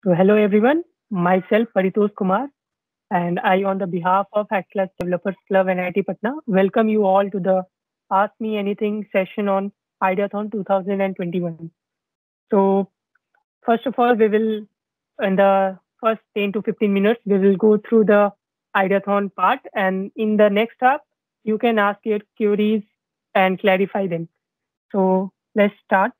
So hello everyone, myself Paritosh Kumar and I on the behalf of HackSlash Developers Club NIT Patna welcome you all to the Ask Me Anything session on IDEATHON 2021. So first of all, we will in the first 10 to 15 minutes we will go through the IDEATHON part, and in the next half you can ask your queries and clarify them. So let's start.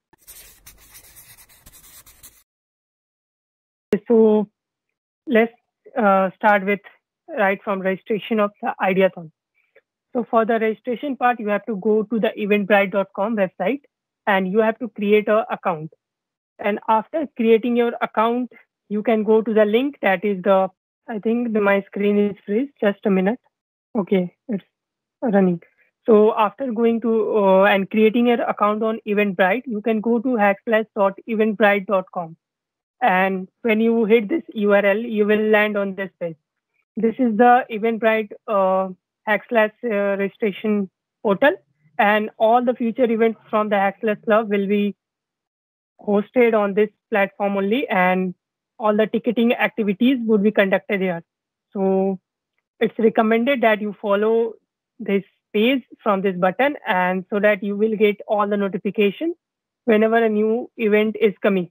So let's start with right from registration of the Ideathon. So for the registration part, you have to go to the eventbrite.com website and you have to create an account. And after creating your account, you can go to the link that is I think my screen is freeze. Just a minute. Okay, it's running. So after going to and creating your account on Eventbrite, you can go to hackslash.eventbrite.com. And when you hit this URL, you will land on this page. This is the Eventbrite HackSlash registration portal, and all the future events from the HackSlash Club will be hosted on this platform only, and all the ticketing activities would be conducted here. So it's recommended that you follow this page from this button, and so that you will get all the notifications whenever a new event is coming.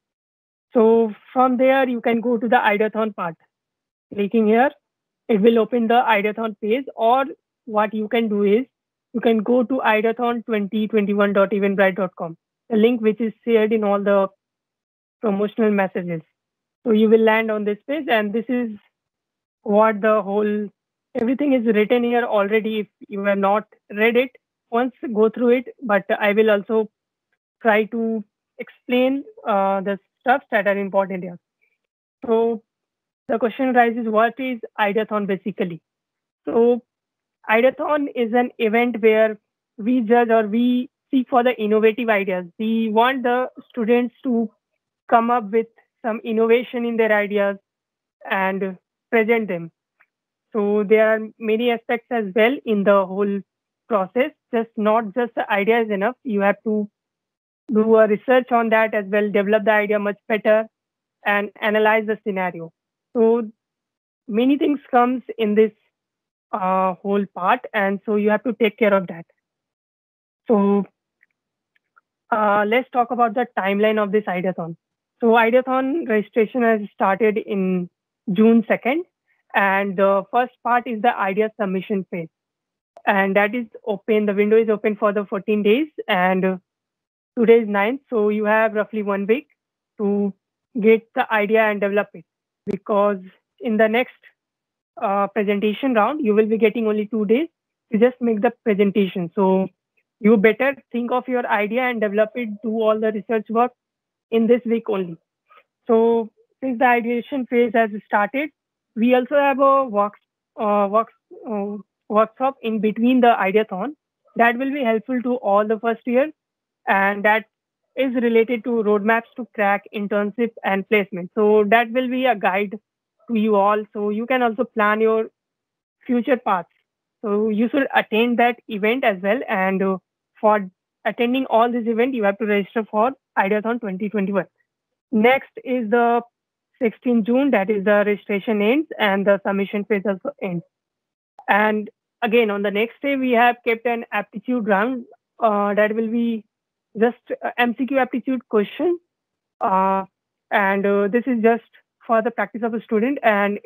So from there, you can go to the Ideathon part. Clicking here, it will open the Ideathon page, or what you can do is you can go to ideathon2021.eventbrite.com, the link which is shared in all the promotional messages. So you will land on this page, and this is what the whole everything is written here already. If you have not read it, once go through it. But I will also try to explain the stuff that are important here. So the question arises, what is Ideathon basically? So Ideathon is an event where we judge or we seek for the innovative ideas. We want the students to come up with some innovation in their ideas and present them. So there are many aspects as well in the whole process. Just not just the idea is enough. You have to do a research on that as well, develop the idea much better, and analyze the scenario. So many things comes in this whole part, and so you have to take care of that. So let's talk about the timeline of this Ideathon. So Ideathon registration has started in June 2nd, and the first part is the idea submission phase, and that is open. The window is open for the 14 days, and today is 9th, so you have roughly 1 week to get the idea and develop it. Because in the next presentation round, you will be getting only 2 days to just make the presentation. So you better think of your idea and develop it, do all the research work in this week only. So since the ideation phase has started, we also have a workshop in between the ideathon that will be helpful to all the first year, and that is related to roadmaps to crack internship and placement. So that will be a guide to you all. So you can also plan your future paths. So you should attend that event as well. And for attending all this event, you have to register for Ideathon 2021. Next is the 16th June. That is the registration ends and the submission phase also ends. And again, on the next day, we have kept an aptitude round that will be just MCQ aptitude question. And this is just for the practice of a student, and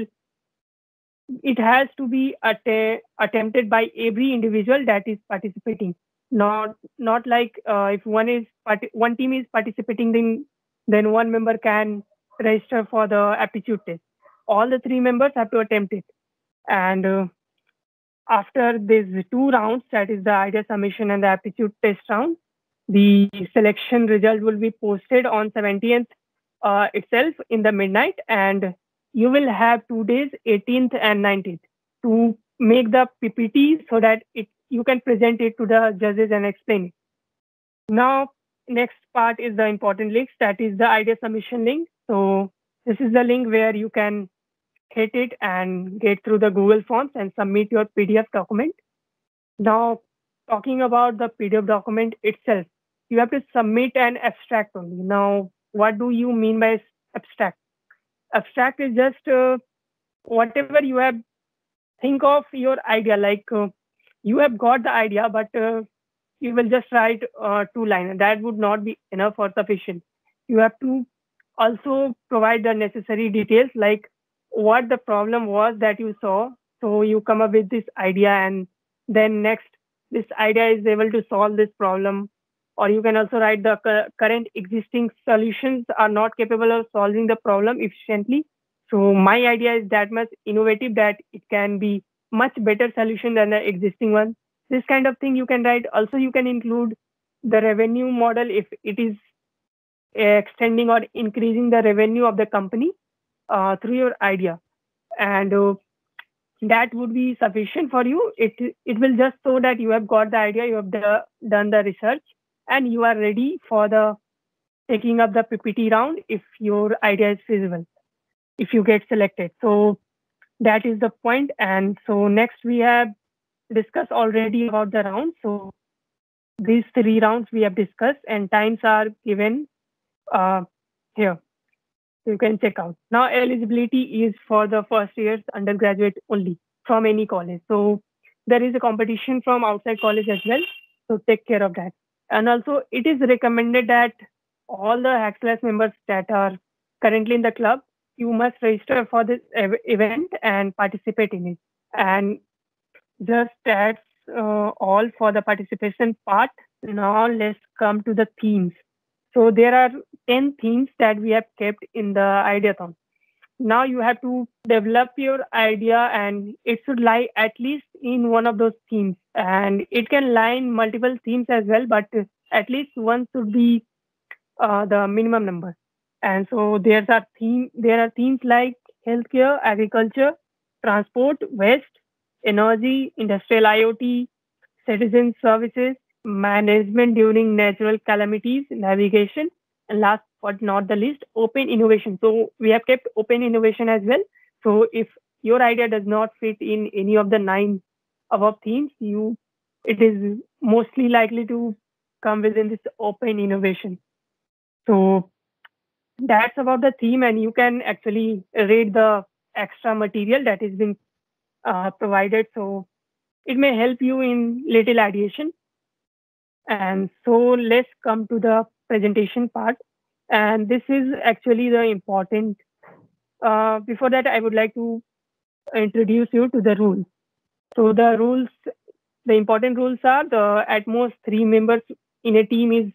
it has to be attempted by every individual that is participating. Not like if one team is participating, then one member can register for the aptitude test. All the three members have to attempt it. And after these 2 rounds, that is the idea submission and the aptitude test round, the selection result will be posted on 17th itself in the midnight, and you will have 2 days, 18th and 19th, to make the PPT so that you can present it to the judges and explain it. Now, next part is the important links, that is the idea submission link. So this is the link where you can hit it and get through the Google Forms and submit your PDF document. Now, talking about the PDF document itself, you have to submit an abstract only. Now, what do you mean by abstract. Abstract is just whatever you have think of your idea. Like you have got the idea, but you will just write two lines. That would not be enough or sufficient. You have to also provide the necessary details, like what the problem was that you saw. So you come up with this idea, and then next, this idea is able to solve this problem. Or you can also write the current existing solutions are not capable of solving the problem efficiently. So my idea is that much innovative that it can be much better solution than the existing one. This kind of thing you can write. Also, you can include the revenue model if it is extending or increasing the revenue of the company through your idea, and that would be sufficient for you. It will just show that you have got the idea, you have done the research, and you are ready for the taking up the PPT round if your idea is feasible, if you get selected. So that is the point. And so next we have discussed already about the rounds. So these three rounds we have discussed, and times are given uh, here. You can check out. Now eligibility is for the first year's undergraduate only from any college. So there is a competition from outside college as well. So take care of that. And also it is recommended that all the HackSlash members that are currently in the club, you must register for this event and participate in it. And just that's all for the participation part. Now let's come to the themes. So there are 10 themes that we have kept in the Ideathon. Now you have to develop your idea, and it should lie at least in one of those themes. And it can lie in multiple themes as well, but at least one should be the minimum number. And so there are themes like healthcare, agriculture, transport, waste, energy, industrial IoT, citizen services, management during natural calamities, navigation, and last but not the least, open innovation. So we have kept open innovation as well. So if your idea does not fit in any of the 9 above themes, it is mostly likely to come within this open innovation. So that's about the theme, and you can actually read the extra material that is being provided. So it may help you in little ideation. And so let's come to the presentation part. And this is actually the important. Before that, I would like to introduce you to the rules. So the important rules are the at most 3 members in a team is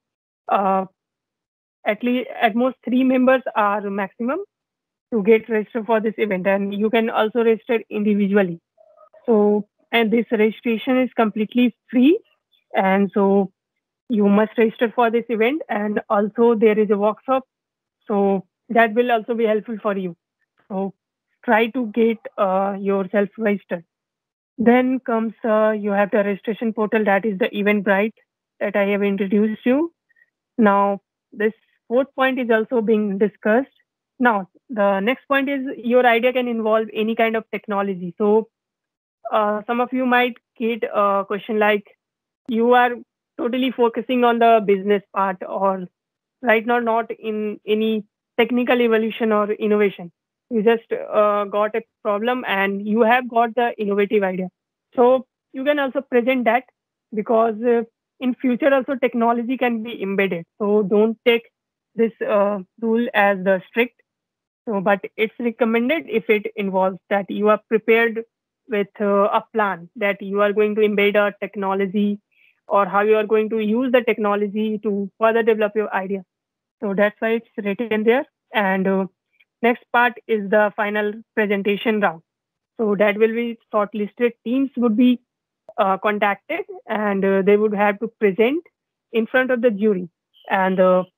at most 3 members are maximum to get registered for this event, and you can also register individually. So, and this registration is completely free, and so you must register for this event. And also there is a workshop, so that will also be helpful for you. So try to get yourself registered. Then comes you have the registration portal, that is the Eventbrite that I have introduced you. Now this fourth point is also being discussed. Now the next point is your idea can involve any kind of technology. So some of you might get a question like, you are totally focusing on the business part, or right now not in any technical evolution or innovation. You just got a problem and you have got the innovative idea. So you can also present that, because in future also technology can be embedded. So don't take this rule as the strict. So, but it's recommended if it involves that you are prepared with a plan that you are going to embed a technology, or how you are going to use the technology to further develop your idea. So that's why it's written there. And next part is the final presentation round. So that will be shortlisted teams would be contacted, and they would have to present in front of the jury. And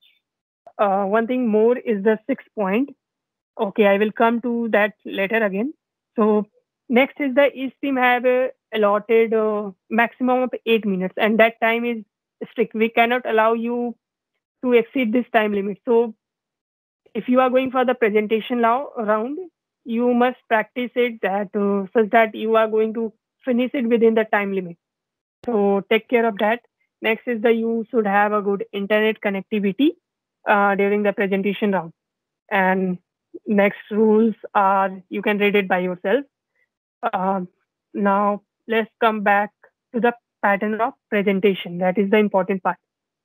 one thing more is the 6th point. Okay, I will come to that later again. So next is the each team have a allotted maximum of 8 minutes, and that time is strict. We cannot allow you to exceed this time limit. So if you are going for the presentation round, you must practice it that such that you are going to finish it within the time limit. So take care of that. Next is the you should have a good internet connectivity during the presentation round. And next rules are you can read it by yourself. Now let's come back to the pattern of presentation. That is the important part.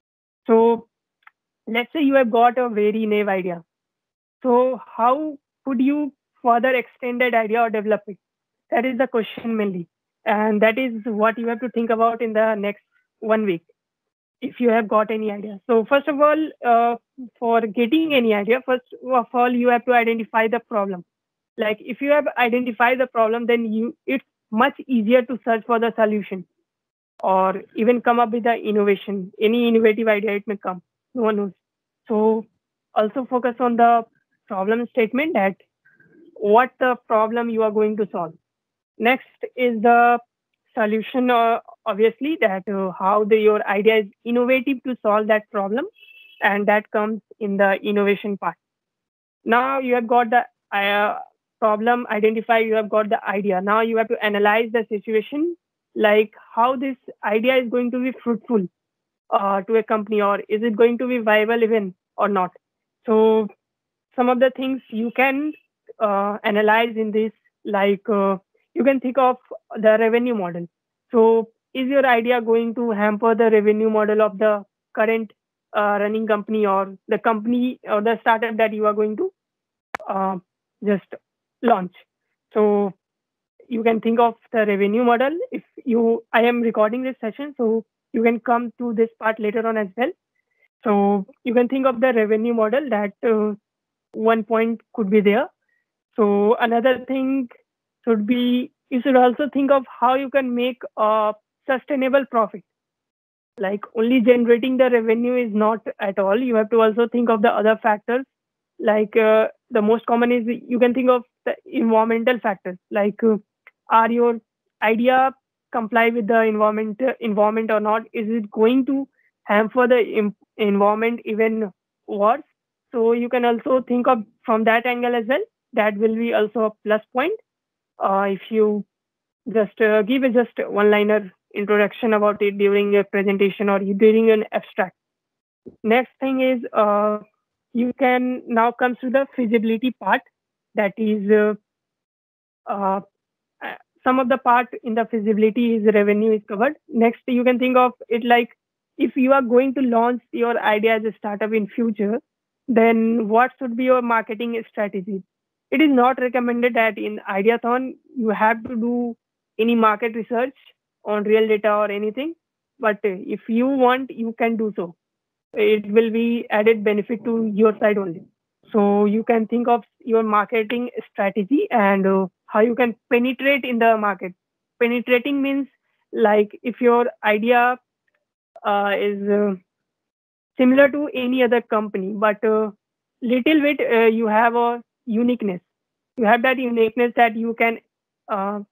So let's say you have got a very naive idea. So how could you further extend that idea or develop it? That is the question mainly. And that is what you have to think about in the next 1 week if you have got any idea. So first of all, for getting any idea, first of all, you have to identify the problem. Like if you have identified the problem, then it's much easier to search for the solution or even come up with the innovation. Any innovative idea it may come. No one knows. So also focus on the problem statement, that what the problem you are going to solve. Next is the solution, obviously, that how your idea is innovative to solve that problem, and that comes in the innovation part. Now you have got the problem identified, you have got the idea. Now you have to analyze the situation, like how this idea is going to be fruitful to a company, or is it going to be viable even or not. So some of the things you can analyze in this, like you can think of the revenue model. So is your idea going to hamper the revenue model of the current running company, or the company or the startup that you are going to uh, just launch? So you can think of the revenue model. If you I am recording this session, so you can come to this part later on as well. So you can think of the revenue model, that one point could be there. So another thing should be, you should also think of how you can make a sustainable profit. Like only generating the revenue is not at all. You have to also think of the other factors. Like the most common is you can think of the environmental factors. Like are your idea comply with the environment or not? Is it going to hamper the environment even worse? So you can also think of from that angle as well. That will be also a plus point. If you just give a just one liner introduction about it during a presentation or during an abstract. Next thing is you can now come to the feasibility part. That is uh, some of the part in the feasibility is revenue is covered. Next, you can think of it like if you are going to launch your idea as a startup in future, then what should be your marketing strategy? It is not recommended that in Ideathon you have to do any market research on real data or anything, but if you want, you can do so. It will be added benefit to your side only. So you can think of your marketing strategy and how you can penetrate in the market. Penetrating means like if your idea is similar to any other company, but little bit you have a uniqueness. You have that uniqueness that you can uh,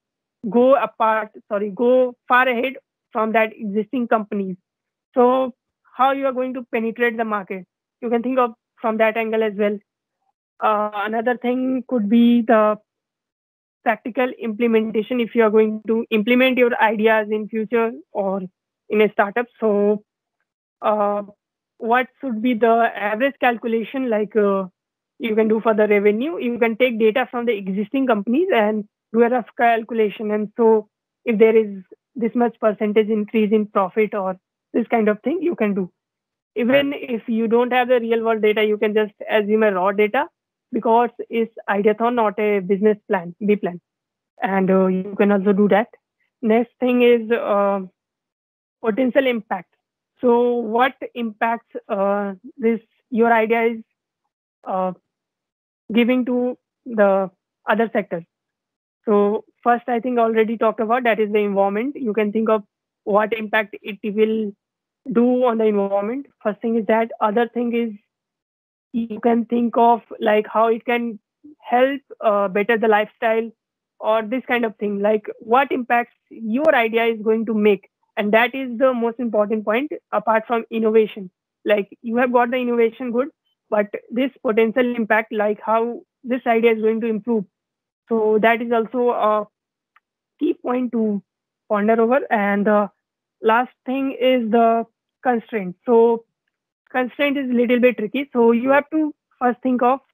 go far ahead from that existing companies. So how you are going to penetrate the market? You can think of from that angle as well. Another thing could be the practical implementation if you are going to implement your ideas in future or in a startup. So uh, what should be the average calculation, like you can do for the revenue? You can take data from the existing companies and do a rough calculation, and so if there is this much percentage increase in profit or this kind of thing, you can do. Even if you don't have the real world data, you can just assume a raw data, because it's Ideathon, not a business plan, B plan. And you can also do that. Next thing is potential impact. So what impacts this your idea is uh, giving to the other sectors? So first, I think already talked about, that is the environment. You can think of what impact it will do on the environment. First thing is that. Other thing is you can think of like how it can help better the lifestyle or this kind of thing, like what impacts your idea is going to make. And that is the most important point apart from innovation. Like you have got the innovation good, but this potential impact, like how this idea is going to improve, so that is also a key point to ponder over. And the last thing is the constraint. So constraint is a little bit tricky. So you have to first think of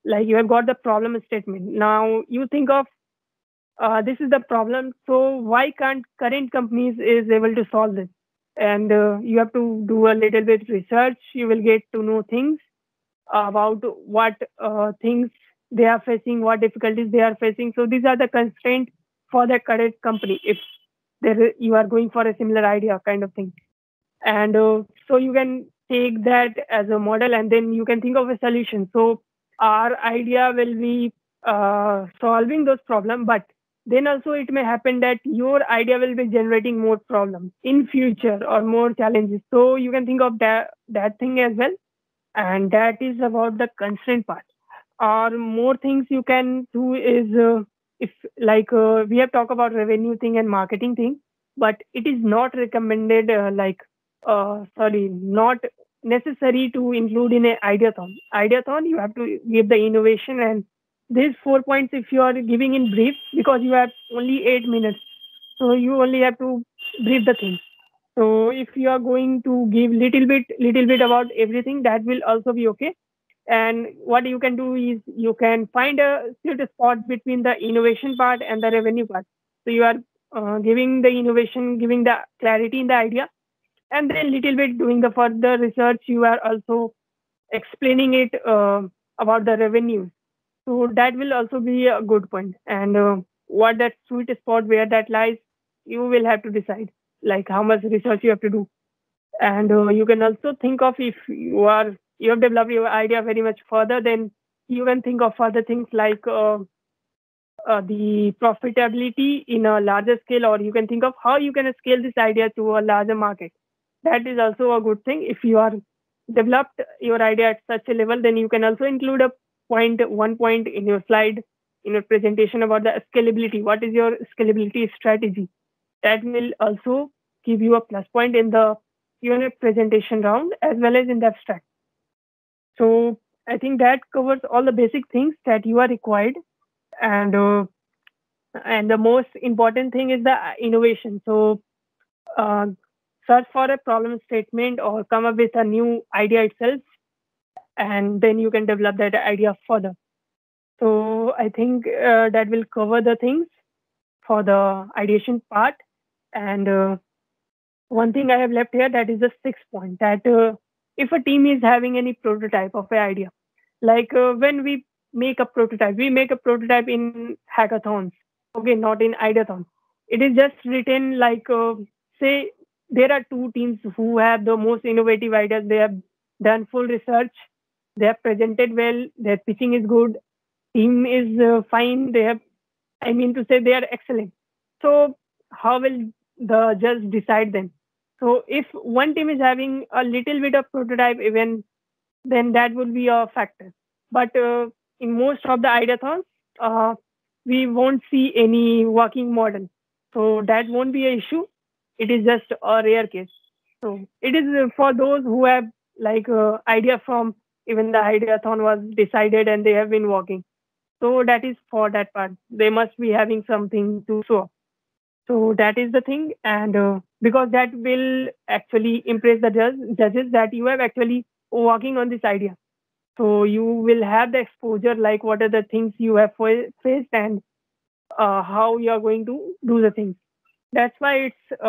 like you have got the problem statement. Now you think of this is the problem. So why can't current companies is able to solve this? And you have to do a little bit research. You will get to know things about what things they are facing, what difficulties they are facing. So these are the constraints for the current company. If you are going for a similar idea kind of thing, and so you can take that as a model, and then you can think of a solution. So our idea will be solving those problems, but then also it may happen that your idea will be generating more problems in future or more challenges. So you can think of that thing as well, and that is about the constraint part. Or more things you can do is if like we have talked about revenue thing and marketing thing, but it is not recommended sorry, not necessary to include in a ideathon. Ideathon, you have to give the innovation and these 4 points if you are giving in brief, because you have only 8 minutes, so you only have to brief the thing. So if you are going to give little bit about everything, that will also be okay. And what you can do is you can find a sweet spot between the innovation part and the revenue part. So you are giving the innovation, giving the clarity in the idea, and then little bit doing the further research. You are also explaining it about the revenue. So that will also be a good point. And what that sweet spot where that lies, you will have to decide like how much research you have to do. And you can also think of, if you have developed your idea very much further, then you can think of other things like the profitability in a larger scale, or you can think of how you can scale this idea to a larger market. That is also a good thing. If you are developed your idea at such a level, then you can also include a point, 1 point in your slide, in your presentation about the scalability. What is your scalability strategy? That will also give you a plus point in the Q&A presentation round as well as in the abstract. So I think that covers all the basic things that you are required. And the most important thing is the innovation. So search for a problem statement or come up with a new idea itself, and then you can develop that idea further. So I think that will cover the things for the ideation part. And one thing I have left here, that is the 6 point, that if a team is having any prototype of an idea, like when we make a prototype, we make a prototype in hackathons, okay, not in ideathon. It is just written like, say, there are two teams who have the most innovative ideas. They have done full research. They have presented well. Their pitching is good. Team is fine. They have, I mean to say, they are excellent. So how will the judge decide then? So if one team is having a little bit of prototype even, then that would be a factor. But in most of the ideathons, we won't see any working model. So that won't be an issue. It is just a rare case. So it is for those who have like idea from even the ideathon was decided and they have been working. So that is for that part. They must be having something to show. So that is the thing. And because that will actually impress the judges that you have actually working on this idea. So you will have the exposure, like what are the things you have faced and how you are going to do the things. That's why it's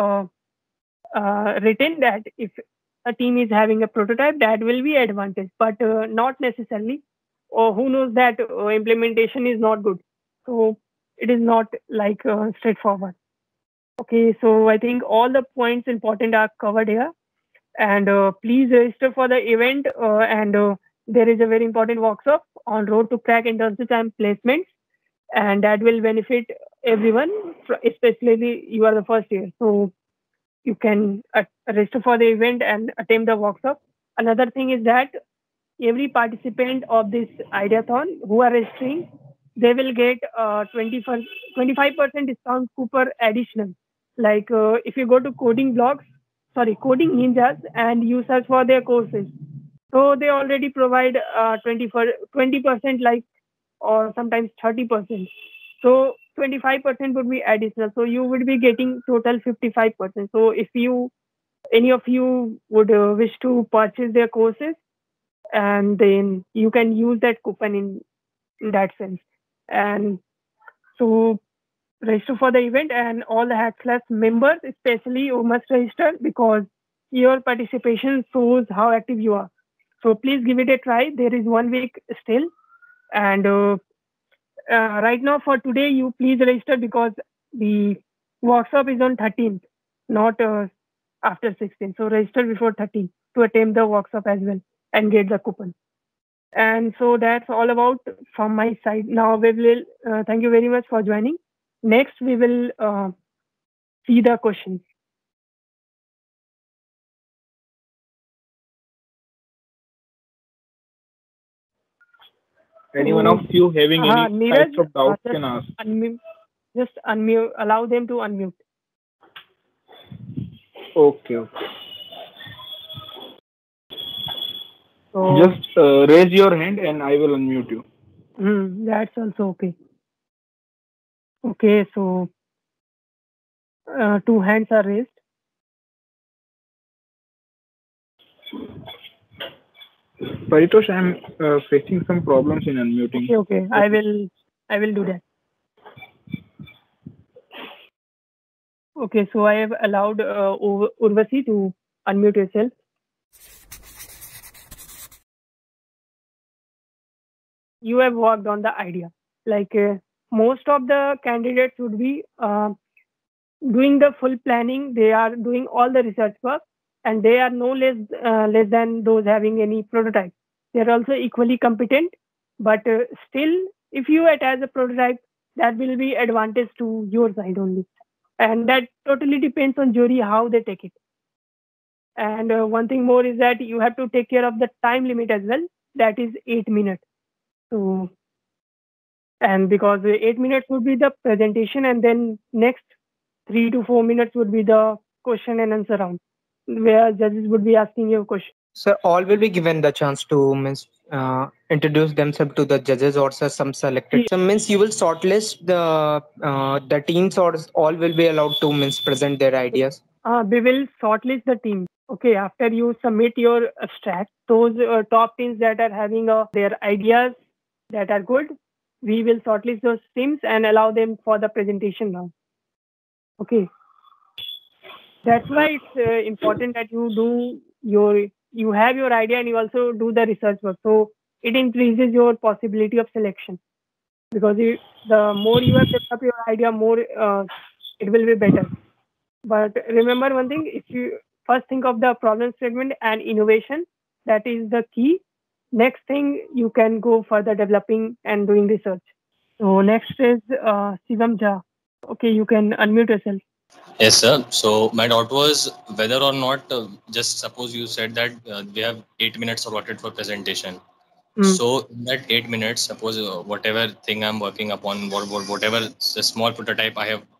written that if a team is having a prototype, that will be advantage, but not necessarily. Or who knows that implementation is not good. So it is not like straightforward. Okay, so I think all the points important are covered here. And please register for the event. And there is a very important workshop on road to crack internships and placements, and that will benefit everyone, especially you are the first year. So you can register for the event and attend the workshop. Another thing is that every participant of this ideathon who are registering, they will get 25% discount coupon additional. Like if you go to coding ninjas, and you search for their courses, so they already provide 20%, like, or sometimes 30%. So 25% would be additional. So you would be getting total 55%. So if any of you would wish to purchase their courses, and then you can use that coupon in in that sense. And so register for the event, and all the HackSlash members especially, you must register because your participation shows how active you are. So please give it a try. There is 1 week still, and right now for today you please register because the workshop is on 13th, not after 16th. So register before 13th to attend the workshop as well and get the coupon. And so that's all about from my side. Now we will thank you very much for joining. Next we will see the questions. Anyone of you having any Neeraj, types of doubts can ask. Just unmute. Allow them to unmute. Okay. So, just raise your hand and I will unmute you. That's also okay. Okay, so 2 hands are raised. Paritosh, I'm facing some problems in unmuting. Okay. I will do that. Okay, so I have allowed Urvasi to unmute yourself. You have worked on the idea. Like most of the candidates would be doing the full planning. They are doing all the research work, and they are no less than those having any prototype. They are also equally competent, but still, if you attach a prototype, that will be advantage to your side only, and that totally depends on jury how they take it. And one thing more is that you have to take care of the time limit as well. That is 8 minutes. So, and because 8 minutes would be the presentation, and then next 3 to 4 minutes would be the question and answer round, where judges would be asking you a question. So all will be given the chance to introduce themselves to the judges or some selected. So means you will shortlist the teams, or all will be allowed to present their ideas. We will shortlist the team. Okay, after you submit your abstract, those top teams that are having their ideas that are good, we will shortlist those teams and allow them for the presentation now. Okay, that's why it's important that you have your idea and you also do the research work. So it increases your possibility of selection, because the more you have developed your idea, more it will be better. But remember one thing: if you first think of the problem statement and innovation, that is the key. Next thing, you can go further developing and doing research. So next is Shivam Jha. Okay, you can unmute yourself. Yes, sir. So my doubt was whether or not, just suppose you said that we have 8 minutes allotted for presentation. So in that 8 minutes, suppose whatever thing I'm working upon, whatever the small prototype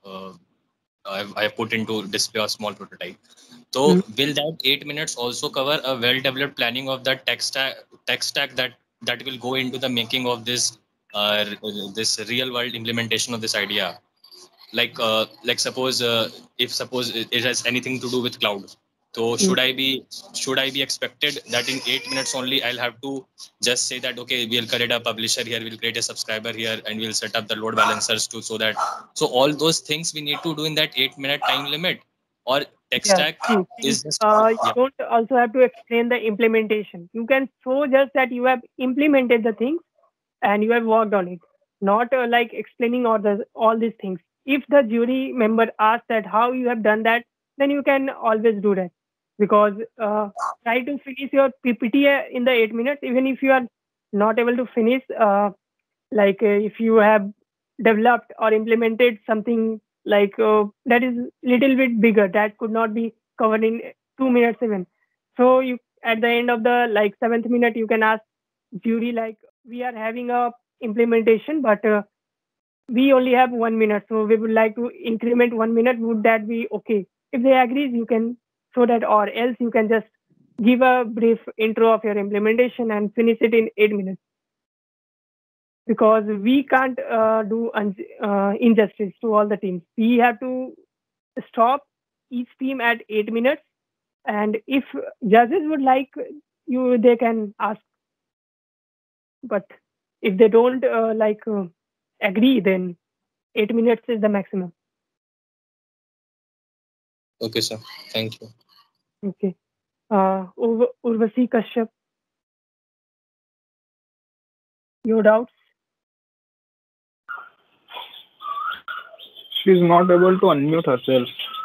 I have put into display a small prototype. So will that 8 minutes also cover a well-developed planning of that tech stack that will go into the making of this real-world implementation of this idea? Like suppose suppose it has anything to do with cloud, so should I be expected that in 8 minutes only I'll have to just say that okay, we'll create a publisher here, we'll create a subscriber here, and we'll set up the load balancers too, so all those things we need to do in that 8 minute time limit, or tech stack is just you don't also have to explain the implementation. You can show just that you have implemented the things and you have worked on it, not like explaining all these things. If the jury member asks that how you have done that, then you can always do that, because try to finish your PPT in the 8 minutes. Even if you are not able to finish, if you have developed or implemented something that is little bit bigger, that could not be covered in 2 minutes even. So you, at the end of the 7th minute, you can ask jury we are having a implementation, but we only have 1 minute, so we would like to increment 1 minute. Would that be okay? If they agree, you can show that, or else you can just give a brief intro of your implementation and finish it in 8 minutes. Because we can't do injustice to all the teams. We have to stop each team at 8 minutes, and if judges would like you, they can ask. But If they don't agree, then 8 minutes is the maximum. Okay, sir. Thank you. Okay. Urvasi Kashyap, your doubts? She's not able to unmute herself.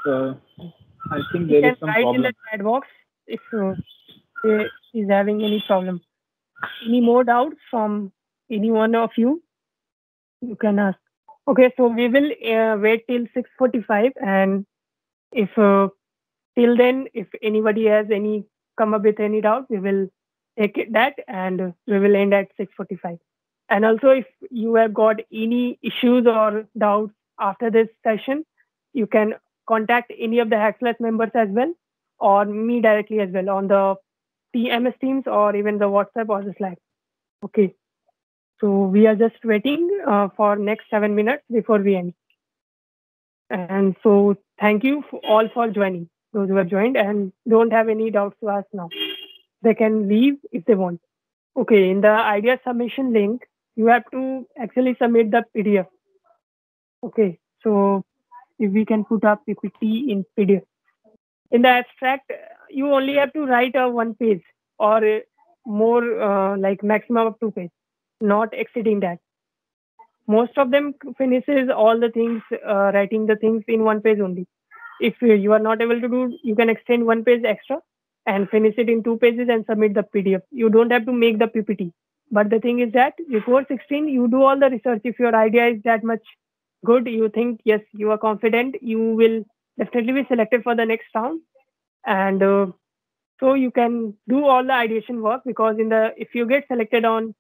I think You there can is some write in problem. the chat box if she is having any problem. Any more doubts from any one of you? You can ask. Okay, so we will wait till 6:45, and if till then, if anybody has any come up with any doubt, we will take that and we will end at 6:45. And also, if you have got any issues or doubts after this session, you can contact any of the HackSlash members as well, or me directly as well on the MS Teams or even the WhatsApp or the Slack. Okay. So we are just waiting for next 7 minutes before we end. And so thank you all for joining. Those who have joined and don't have any doubts to ask now, they can leave if they want. Okay, in the idea submission link, you have to actually submit the PDF. Okay, so if we can put up PPT in PDF. In the abstract, you only have to write a 1 page or more like maximum of 2 pages, not exceeding that. Most of them finishes all the things, writing the things in 1 page only. If you are not able to do, you can extend 1 page extra and finish it in 2 pages and submit the PDF. You don't have to make the PPT. But the thing is that before 16, you do all the research. If your idea is that much good, you think, yes, you are confident, you will definitely be selected for the next round. And so you can do all the ideation work, because if you get selected on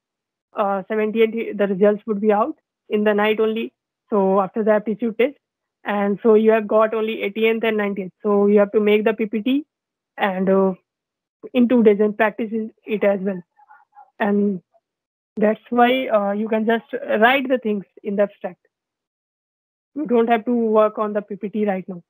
78, the results would be out in the night only. So after the aptitude test, and so you have got only 18th and 19th. So you have to make the PPT and in 2 days and practice it as well. And that's why you can just write the things in the abstract. You don't have to work on the PPT right now.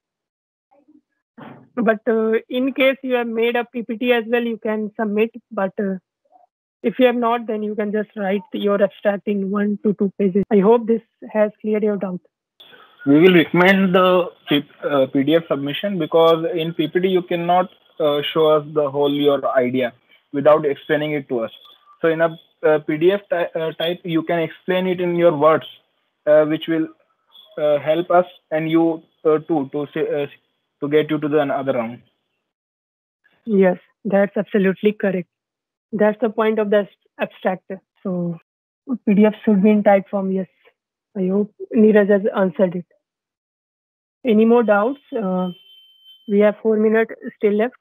But in case you have made a PPT as well, you can submit. But if you have not, then you can just write your abstract in 1 to 2 pages. I hope this has cleared your doubt. We will recommend the PDF submission, because in PPT you cannot show us the whole your idea without explaining it to us. So in a PDF type, you can explain it in your words, which will help us and you too to get you to the another round. Yes, that's absolutely correct. That's the point of the abstract. So PDF should be in type form. Yes, I hope Neeraj has answered it. Any more doubts? We have 4 minutes still left.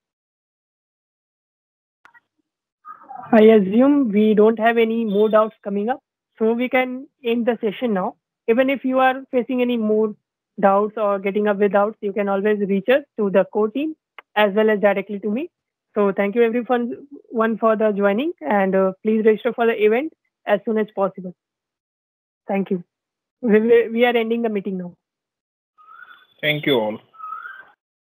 I assume we don't have any more doubts coming up, so we can end the session now. Even if you are facing any more doubts or getting up with doubts, you can always reach us to the core team as well as directly to me. So thank you everyone for the joining, and please register for the event as soon as possible. Thank you. We are ending the meeting now. Thank you all.